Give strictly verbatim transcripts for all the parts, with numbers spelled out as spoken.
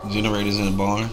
Generators in the barn.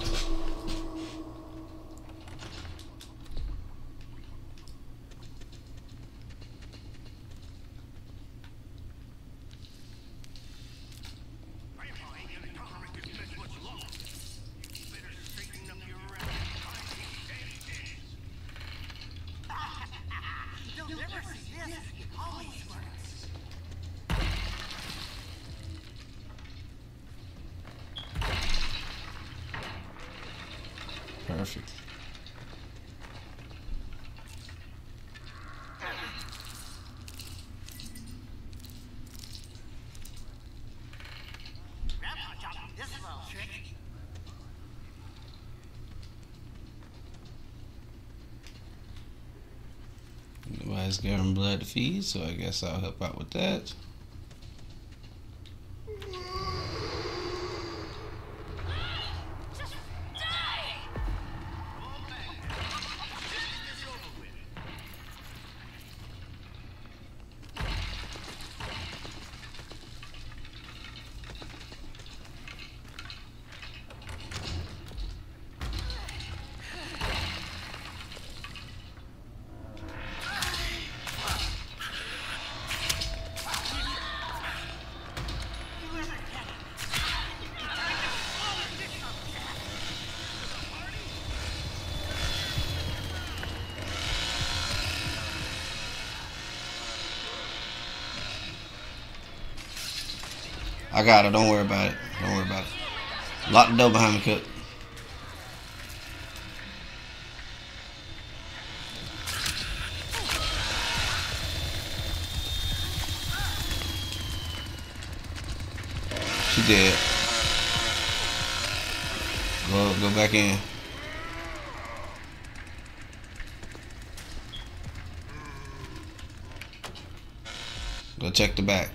Perfect. Nobody's giving blood to feed, so I guess I'll help out with that. I got it. Don't worry about it. Don't worry about it. Lock the door behind me, Cook. She dead. Go, go back in. Go check the back.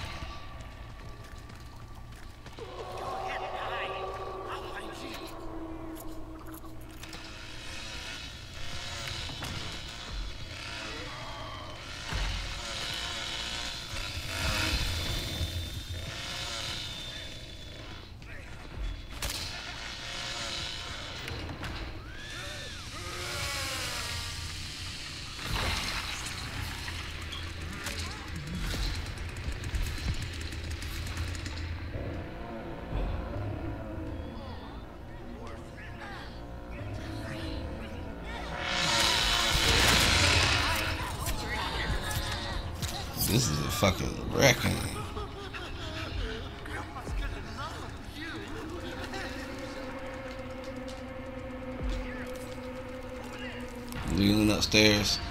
This is a fucking wrecking. Leaving upstairs.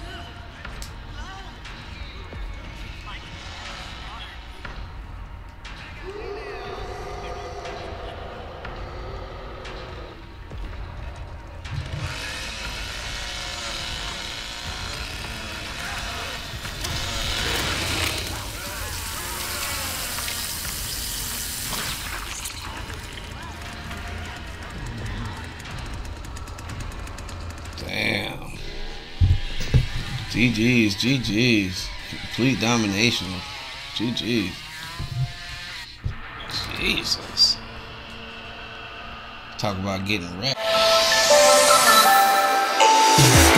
Damn. G G's, G G's. Complete domination. G G's. Jesus. Talk about getting wrecked.